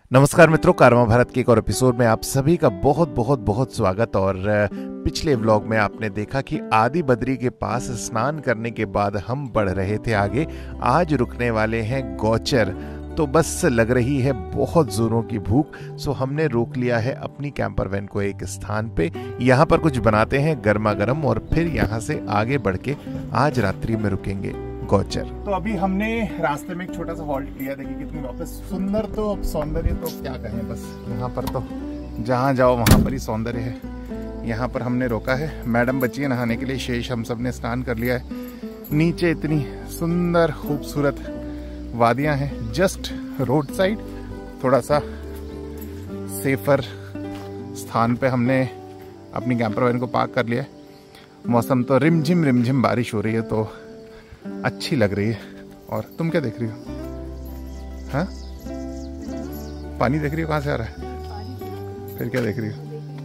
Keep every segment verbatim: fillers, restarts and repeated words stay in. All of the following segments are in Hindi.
नमस्कार मित्रों, कारवां भारत के एक और एपिसोड में आप सभी का बहुत बहुत बहुत स्वागत। और पिछले व्लॉग में आपने देखा कि आदि बद्री के पास स्नान करने के बाद हम बढ़ रहे थे आगे। आज रुकने वाले हैं गौचर। तो बस लग रही है बहुत जोरों की भूख, सो हमने रोक लिया है अपनी कैंपर वैन को एक स्थान पे। यहाँ पर कुछ बनाते हैं गर्मा गर्म और फिर यहाँ से आगे बढ़ के आज रात्रि में रुकेंगे गौचर। तो अभी हमने रास्ते में एक छोटा सा हॉल्ट लिया। देखिए कितनी वापस सुंदर, तो अब सौंदर्य तो क्या कहें, बस यहाँ पर तो जहाँ जाओ वहाँ पर ही सौंदर्य है। यहाँ पर हमने रोका है, मैडम बची है नहाने के लिए, शेष हम सब ने स्नान कर लिया है। नीचे इतनी सुंदर खूबसूरत वादियाँ हैं, जस्ट रोड साइड थोड़ा सा सेफर स्थान पे हमने अपनी कैंपर वैन को पार्क कर लिया है। मौसम तो रिमझिम रिमझिम बारिश हो रही है तो अच्छी लग रही है। और तुम क्या देख रही हो? हाँ, पानी देख रही हो? कहाँ से आ रहा है? फिर क्या देख रही हो?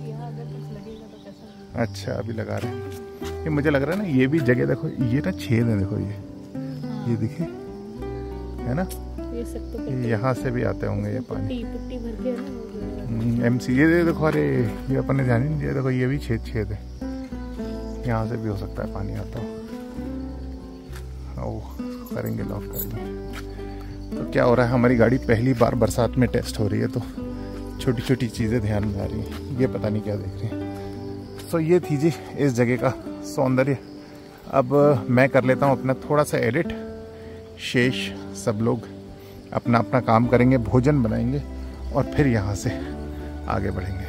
अच्छा, अभी लगा रहे हैं। ये मुझे लग रहा है ना, ये भी जगह देखो, ये ना छेद है, देखो ये ये देखिए, है ना, ये यहाँ से भी आते होंगे ये पानी। एम सी ये देखो, अरे ये अपन ने ध्यान नहीं दिया, देखो ये भी छेद छेद है, यहाँ से भी हो सकता है पानी आता हो। ओह, करेंगे लॉक करेंगे। तो क्या हो रहा है, हमारी गाड़ी पहली बार बरसात में टेस्ट हो रही है, तो छोटी छोटी चीज़ें ध्यान में आ रही हैं। ये पता नहीं क्या देख रही है। सो ये थी जी इस जगह का सौंदर्य। अब मैं कर लेता हूँ अपना थोड़ा सा एडिट, शेष सब लोग अपना अपना काम करेंगे, भोजन बनाएंगे और फिर यहाँ से आगे बढ़ेंगे।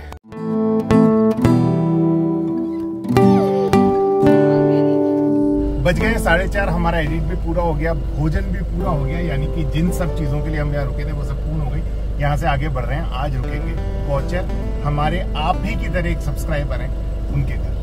बज गए साढ़े चार, हमारा एडिट भी पूरा हो गया, भोजन भी पूरा हो गया, यानी कि जिन सब चीज़ों के लिए हम यहाँ रुके थे वो सब पूर्ण हो गई। यहाँ से आगे बढ़ रहे हैं, आज रुकेंगे गौचर। हमारे आप ही की तरह एक सब्सक्राइबर हैं, उनके घर।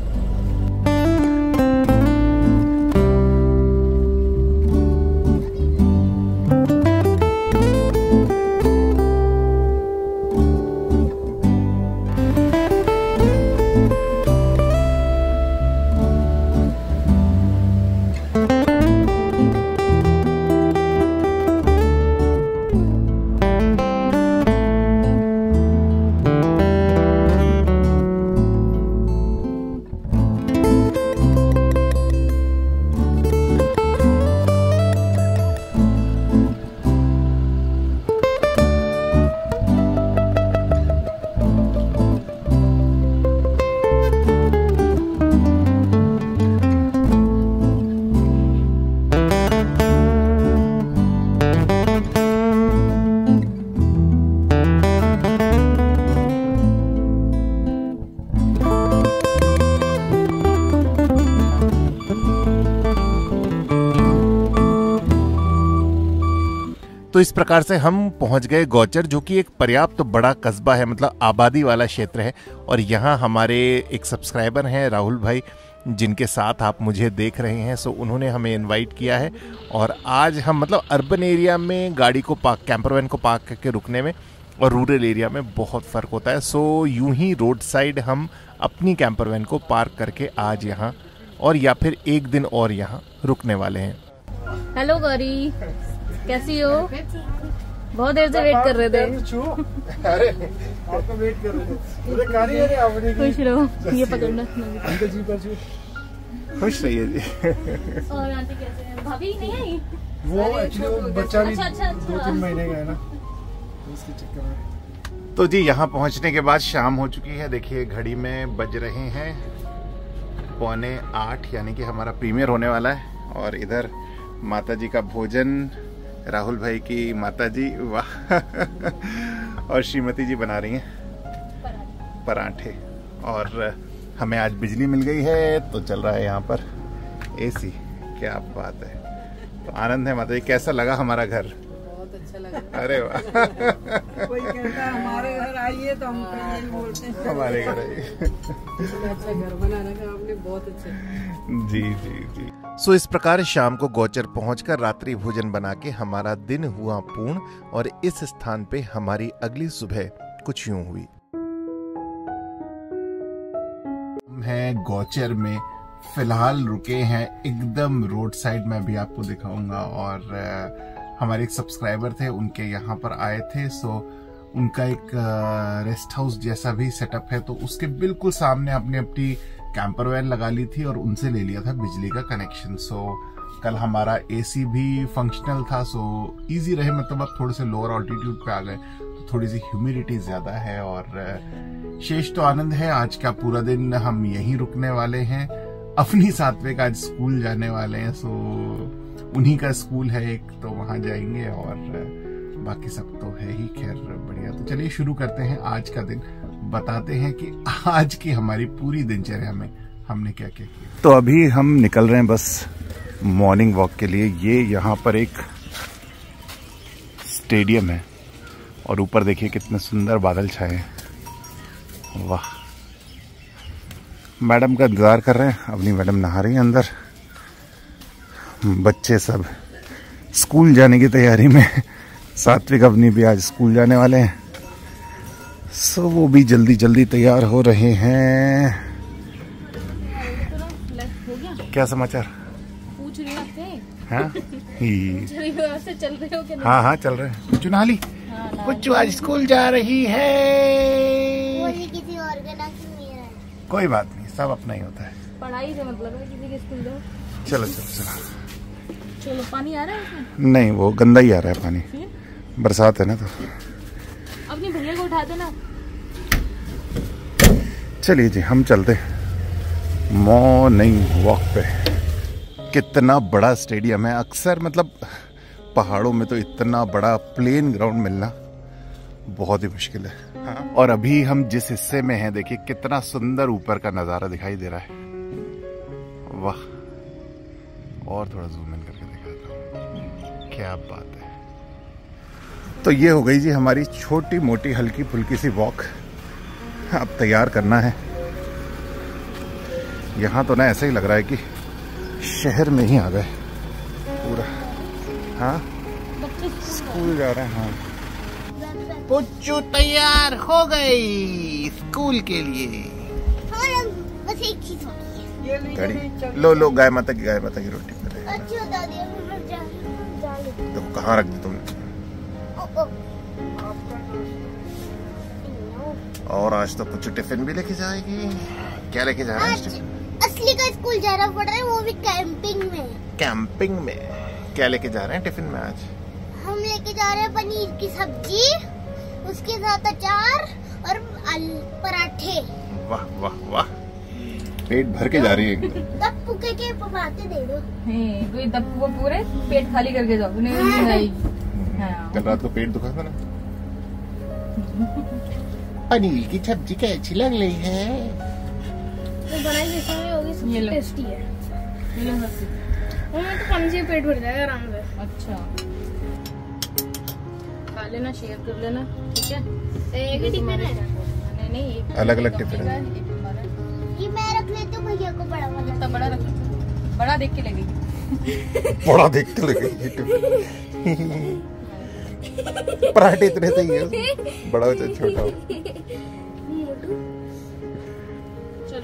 तो इस प्रकार से हम पहुंच गए गौचर, जो कि एक पर्याप्त तो बड़ा कस्बा है, मतलब आबादी वाला क्षेत्र है। और यहाँ हमारे एक सब्सक्राइबर हैं राहुल भाई, जिनके साथ आप मुझे देख रहे हैं। सो उन्होंने हमें इनवाइट किया है और आज हम मतलब अर्बन एरिया में गाड़ी को पार्क, कैंपर वैन को पार्क करके रुकने में और रूरल एरिया में बहुत फ़र्क होता है। सो यूं ही रोड साइड हम अपनी कैंपर वैन को पार्क करके आज यहाँ और या फिर एक दिन और यहाँ रुकने वाले हैं। हेलो गौरी, कैसी हो? बहुत देर से वेट कर रहे थे। अरे आपको वेट कर रहे थे। खुश रहो, ये पकड़ना। खुश रहिए जी। और आंटी कैसे हैं? भाभी नहीं आई? वो एक्चुअली बच्चा भी अच्छा, अच्छा, अच्छा। दो तीन महीने का है ना, तो उसके चक्कर में। तो जी यहाँ पहुँचने के बाद शाम हो चुकी है। देखिए घड़ी में बज रहे हैं पौने आठ, यानी कि हमारा प्रीमियर होने वाला है। और इधर माता जी का भोजन, राहुल भाई की माता जी, वाह, और श्रीमती जी बना रही हैं पराठे। और हमें आज बिजली मिल गई है तो चल रहा है यहाँ पर एसी। क्या बात है, तो आनंद है। माता जी कैसा लगा हमारा घर? बहुत अच्छा लगा। अरे वाह, कोई कहता है हमारे घर आइए तो हम यही बोलते हैं हमारे घर आइए। अच्छा घर बना रखा आपने, बहुत अच्छा। जी जी जी। सो इस प्रकार शाम को गौचर पहुंचकर रात्रि भोजन बना के हमारा दिन हुआ पूर्ण और इस स्थान पे हमारी अगली सुबह कुछ यूं हुई। हम हैं गौचर में, फिलहाल रुके हैं एकदम रोड साइड में, अभी आपको दिखाऊंगा। और हमारे एक सब्सक्राइबर थे, उनके यहाँ पर आए थे, सो उनका एक रेस्ट हाउस जैसा भी सेटअप है, तो उसके बिल्कुल सामने आपने अपनी कैंपर वैन लगा ली थी और उनसे ले लिया था बिजली का कनेक्शन। सो कल हमारा एसी भी फंक्शनल था, सो इजी रहे, मतलब अब थोड़े से लोअर ऑल्टीट्यूड पे आ गए तो थोड़ी सी ह्यूमिडिटी ज्यादा है। और शेष तो आनंद है, आज का पूरा दिन हम यहीं रुकने वाले हैं। अपनी सात्विक आज स्कूल जाने वाले हैं, सो उन्हीं का स्कूल है एक, तो वहां जाएंगे और बाकी सब तो है ही। खैर बढ़िया, तो चलिए शुरू करते हैं आज का दिन, बताते हैं कि आज की हमारी पूरी दिनचर्या में हमने क्या क्या किया। तो अभी हम निकल रहे हैं बस मॉर्निंग वॉक के लिए। ये यहाँ पर एक स्टेडियम है और ऊपर देखिए कितने सुंदर बादल छाए हैं, वाह। मैडम का इंतजार कर रहे हैं, अपनी मैडम नहा रही है अंदर। बच्चे सब स्कूल जाने की तैयारी में, सात्विक अपनी भी आज स्कूल जाने वाले हैं, सो वो भी जल्दी जल्दी तैयार हो रहे हैं। क्या समाचार? पूछ रही हो हाँ से चल रहे हो कि नहीं? हाँ हाँ चल रहे हैं। पुच्चू नहा ली? पुच्चू आज स्कूल जा रही है। किसी और का नाम नहीं है। कोई बात नहीं, सब अपना ही होता है। पढ़ाई से मतलब है, किसी के स्कूल जाओ। चलो चलो चलो चलो, पानी आ रहा है इसमें? नहीं, वो गंदा ही आ रहा है पानी, बरसात है ना। तो अपनी भैया को उठा देना। चलिए जी, हम चलते मॉर्निंग वॉक पे। कितना बड़ा स्टेडियम है। अक्सर मतलब पहाड़ों में तो इतना बड़ा प्लेन ग्राउंड मिलना बहुत ही मुश्किल है। हाँ। और अभी हम जिस हिस्से में हैं, देखिए कितना सुंदर ऊपर का नजारा दिखाई दे रहा है, वाह। और थोड़ा जूम इन करके दिखाता हूँ, क्या बात है। तो ये हो गई जी हमारी छोटी मोटी हल्की फुल्की सी वॉक। अब तैयार करना है। यहाँ तो ना ऐसा ही लग रहा है कि शहर में ही आ गए पूरा। हाँ, स्कूल जा रहे हैं। हाँ, पुच्चू तैयार हो गई स्कूल के लिए। हाँ, बस एक चीज गाड़ी लो लो, गाय माता की गाय माता की रोटी पे। अच्छा दादी, मैं जा जा ले। तो कहाँ रख दी तुमने? ओ, ओ। और आज तो पुच्चू टिफिन भी लेके जाएगी। क्या लेके जा रहा है? असली का स्कूल जाना पड़ रहा है, वो भी कैंपिंग में। कैंपिंग में क्या लेके जा रहे हैं टिफिन में आज? हम लेके जा रहे हैं पनीर की सब्जी, उसके साथ अचार और पराठे। वाह वाह वाह, पेट भर के जा रही है एकदम। दप्पू के के पराठे दे दो। कोई दप्पू को पूरे पेट खाली करके जाओ, नहीं नहीं आएगी। हाँ। कल रात को पेट दुखा था ना। पनीर की सब्जी कैसी लग रही है? बनाई जैसे होगी, सबसे टेस्टी है। ये लो सब्जी। मैं तो पानी से पेट भर जाएगा आराम से। अच्छा, खा लेना, शेयर कर लेना, ठीक है। एक ही टिफिन है? नहीं नहीं, एक अलग अलग टिफिन है। ये मैं रख लेती हूँ, भैया को बड़ा वाला। इतना बड़ा रख, बड़ा देख के लगेगी। बड़ा देख के लगेगी। पराठे इतने सही है, बड़ा हो चाहे छोटा हो। चलो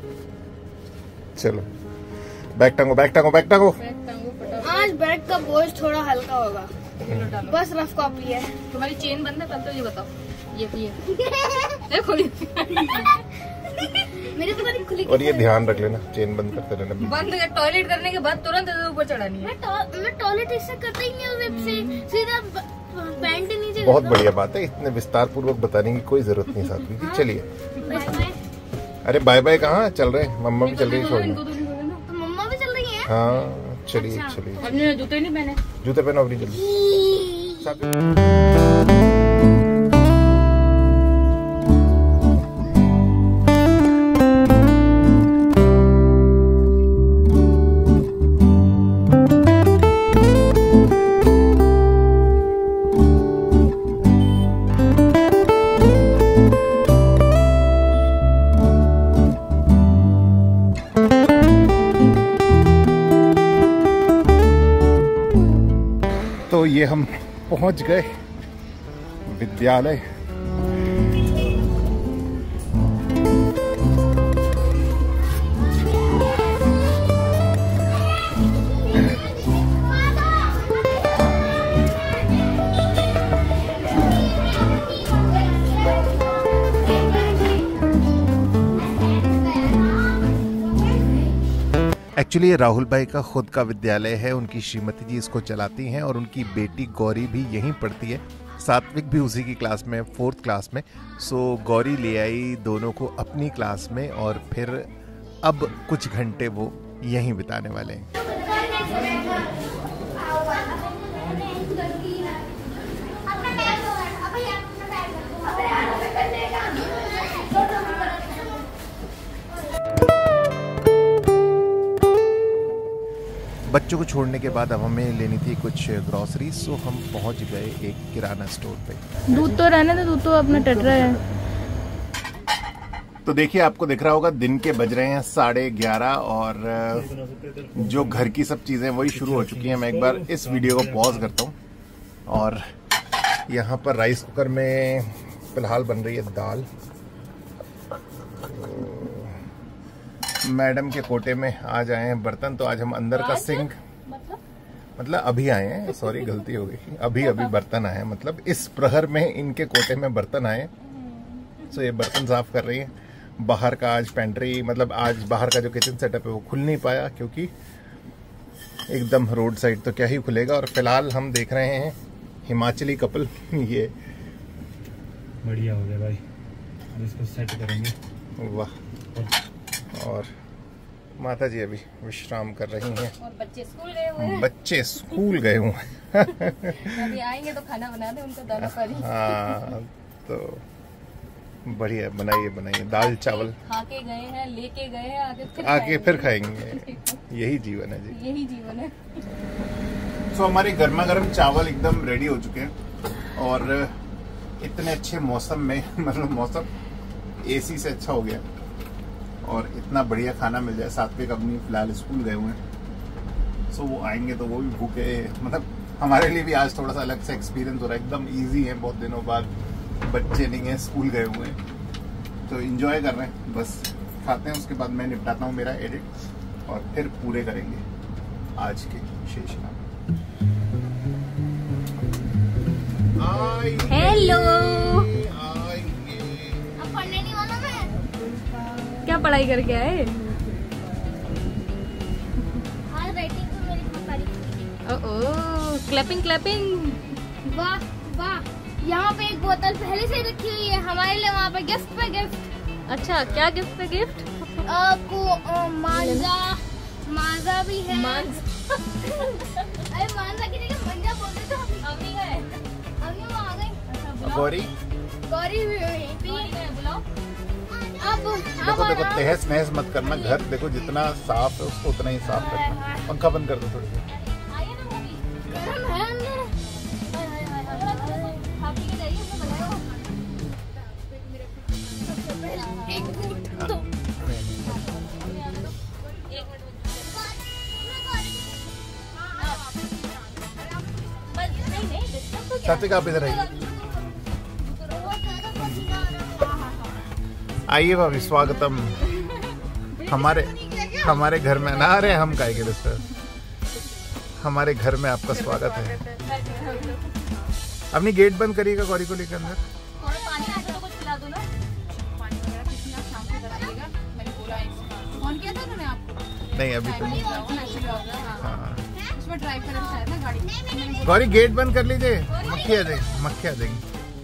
चलो, बैग टांगो बैग टांगो बैग टांगो। आज बैग का बोझ थोड़ा हल्का होगा, बस रफ कॉपी है। तुम्हारी चेन बंद है तब तो ये बताओ। ये ये खुली मेरे तो बड़ी खुली। और ये ध्यान रख लेना, चेन बंद करते रहना। बंद कर, टॉयलेट करने के बाद तुरंत ऊपर चढ़ानी है। मैं टॉयलेट इससे करता ही नहीं, वेब से सीधा पैंट नीचे। बहुत बढ़िया बात है, इतने विस्तार पूर्वक बताने की कोई जरूरत नहीं साथ में। चलिए, अरे बाय बाय कहाँ चल रहे हैं? मम्मा भी चल रही है छोड़ने। तो मम्मा भी चल रही है। हाँ चलिए चलिए। हमने जूते नहीं पहने। जूते पहनो अपनी जल्दी। तो ये हम पहुंच गए विद्यालय। एक्चुअली राहुल भाई का खुद का विद्यालय है, उनकी श्रीमती जी इसको चलाती हैं और उनकी बेटी गौरी भी यहीं पढ़ती है। सात्विक भी उसी की क्लास में, फोर्थ क्लास में। सो गौरी ले आई दोनों को अपनी क्लास में और फिर अब कुछ घंटे वो यहीं बिताने वाले हैं। बच्चों को छोड़ने के बाद अब हमें लेनी थी कुछ ग्रॉसरी, सो हम पहुंच गए एक किराना स्टोर पे। दूध तो रहने तो दूध तो अपना टट रहा है। तो देखिए, आपको दिख रहा होगा दिन के बज रहे हैं साढ़े ग्यारह और जो घर की सब चीजें वही शुरू हो चुकी हैं। मैं एक बार इस वीडियो को पॉज करता हूँ और यहाँ पर राइस कुकर में फिलहाल बन रही है दाल। मैडम के कोटे में आज आए हैं बर्तन, तो आज हम अंदर का सिंक मतलब अभी आए हैं, सॉरी गलती हो गई, अभी अभी बर्तन आए हैं, मतलब इस प्रहर में इनके कोटे में बर्तन आए। तो ये बर्तन साफ कर रही हैं। बाहर का आज पेंट्री, मतलब आज बाहर का जो किचन सेटअप है वो खुल नहीं पाया क्योंकि एकदम रोड साइड, तो क्या ही खुलेगा। और फिलहाल हम देख रहे हैं हिमाचली कपल, ये बढ़िया हो गया भाई, अब इसको सेट करेंगे। वाह। और माता जी अभी विश्राम कर रही हैं और बच्चे स्कूल गए हुए हैं। बच्चे स्कूल गए हुए हैं। अभी आएंगे तो खाना बना दे उनको दोनों पर ही। हाँ, तो बढ़िया, बनाइए बनाइए दाल चावल। खा के गए हैं, लेके गए हैं, आगे फिर आगे फिर खाएंगे। यही जीवन है जी, यही जीवन है। तो हमारे गर्मा गर्म चावल एकदम रेडी हो चुके हैं और इतने अच्छे मौसम में, मतलब मौसम एसी से अच्छा हो गया और इतना बढ़िया खाना मिल जाए। सात्विक अपनी फिलहाल स्कूल गए हुए हैं, सो वो आएंगे तो वो भी भूखे, मतलब हमारे लिए भी आज थोड़ा सा अलग सा एक्सपीरियंस हो रहा है। एकदम इजी है, बहुत दिनों बाद बच्चे नहीं है, स्कूल गए हुए हैं, तो एंजॉय कर रहे हैं। बस खाते हैं, उसके बाद मैं निपटाता हूँ मेरा एडिट और फिर पूरे करेंगे आज के शेष काम। हेलो, अब पढ़ने नहीं वाला मैं। क्या पढ़ाई करके आए? आज राइटिंग तो मेरी बहुत तारीफ। Oh, clapping clapping. वाह वाह, यहाँ पे एक बोतल पहले से रखी हुई है हमारे लिए, वहाँ पे गिफ्ट पे गिफ्ट। अच्छा, क्या गिफ्ट पे गिफ्ट? को मांजा, मांजा भी है। मांजा। अरे मांजा की जगह मंजा बोलते तो अम्मी गए, अम्मी वो आ गई। गौरी गौरी भी यहीं पे गए, बुलाओ। अब देखो देखो, तहस नहस मत करना। घर देखो जितना साफ है उसको उतना ही साफ रखना। पंखा बंद कर दो थोड़ी देर। आइए ना मम्मी, गरम है अंदर। हाय हाय हाय हाय, खा पी के जाइए, उसमें बनाओ। एक घूंट दो। सात्विक आप इधर आइए, आइए भाभी, स्वागतम हमारे हमारे घर में। ना रहे हम काहे के दोस्त, हमारे घर में आपका स्वागत है। अपनी गेट बंद करिएगा गौरी को लेकर अंदर। पानी आता तो कुछ पिला दो ना। पानी वगैरह कुछ ना, शाम को कराइएगा। मैंने बोला है, फोन किया था उन्होंने आपको? नहीं अभी तो नहीं। हाँ, उसमें ड्राइव करें शायद ना गाड़ी। गौरी गेट बंद कर लीजिए, मक्खी आ जाएगी, मक्खी आ जाएगी।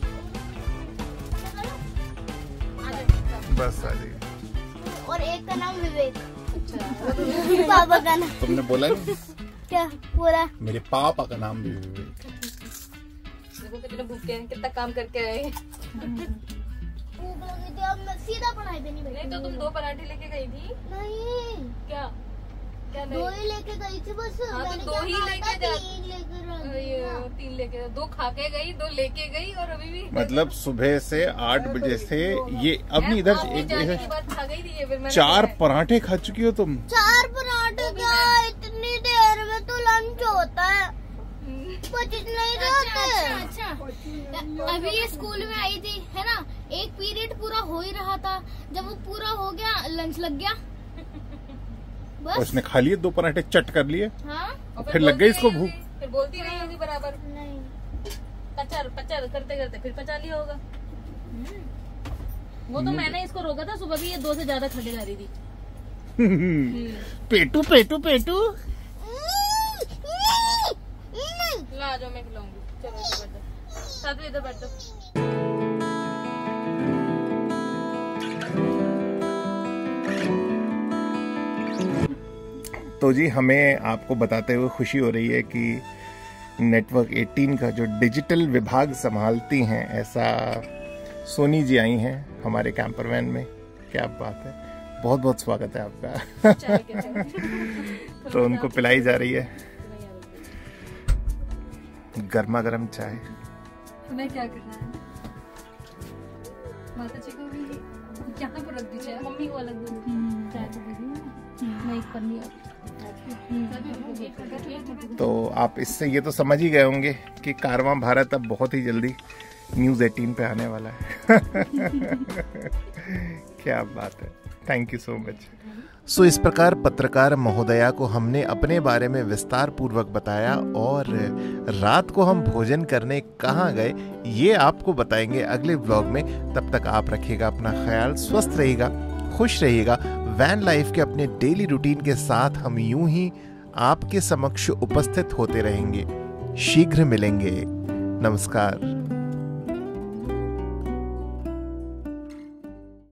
बस आ जाएगी। और एक का नाम विवेक। पापा का नाम तुमने बोला नहीं? क्या बोला? मेरे पापा का नाम भी विवेक। देखो कितने भूखे हैं, कितना काम करके आए हैं। भूख लगी थी, अब मैं सीधा पढ़ाई पे नहीं बैठी। नहीं तो तुम दो पराठे लेके गई थी। नहीं, क्या क्या दो ही लेके गई थी बस। हाँ, तो मैंने दो क्या ही कहा लेके था, जा- तीन लेकर आ गई ये ना। तीन लेके, दो खा के गई, दो लेके गई और अभी भी मतलब सुबह से आठ बजे से ये अभी इधर आपको एक जाने के बाद खा गई थी ये, फिर मैंने चार खाया। पराठे खा चुकी हो तुम। चार पराठे क्या, इतनी देर में तो लंच होता है, पच्चीस नहीं रहते। अच्छा, अच्छा। अभी ये स्कूल में आई थी है ना, एक पीरियड पूरा हो ही रहा था, जब वो पूरा हो गया लंच लग गया बस। उसने खा लिए दो पराठे, चट कर लिए, हाँ, और फिर लग गई बोलती इसको रही भूख। होगी, फिर बोलती रही होगी बराबर, नहीं पचार पचार करते करते फिर पचा लिया होगा। वो तो मैंने इसको रोका था, सुबह भी ये दो से ज्यादा खड़े जा रही थी। पेटू पेटू पेटू। ला आ जाओ, मैं खिलाऊंगी। चलो इधर बैठ जाओ, साथ में इधर बैठ जाओ। तो जी हमें आपको बताते हुए खुशी हो रही है कि नेटवर्क अठारह का जो डिजिटल विभाग संभालती हैं ऐसा सोनी जी आई हैं हमारे कैंपर वैन में। क्या बात है, बहुत बहुत स्वागत है आपका। चाय के चाय। तो उनको पिलाई जा रही है गर्मा गर्म चाय। तुम्हें क्या करना है? माता जी को भी यहाँ पर रख दीजिए, मम्मी को अलग दे दीजिए। चाय तो दे दी, मैं एक पन्नी तो आप इससे ये तो समझ ही गए होंगे कि कारवां भारत अब बहुत ही जल्दी न्यूज़ अठारह पे आने वाला है। क्या बात है, thank you so much. So so, इस प्रकार पत्रकार महोदया को हमने अपने बारे में विस्तार पूर्वक बताया और रात को हम भोजन करने कहाँ गए ये आपको बताएंगे अगले व्लॉग में। तब तक आप रखिएगा अपना ख्याल, स्वस्थ रहिएगा, खुश रहिएगा। वैन लाइफ के अपने डेली रूटीन के साथ हम यूं ही आपके समक्ष उपस्थित होते रहेंगे। शीघ्र मिलेंगे। नमस्कार।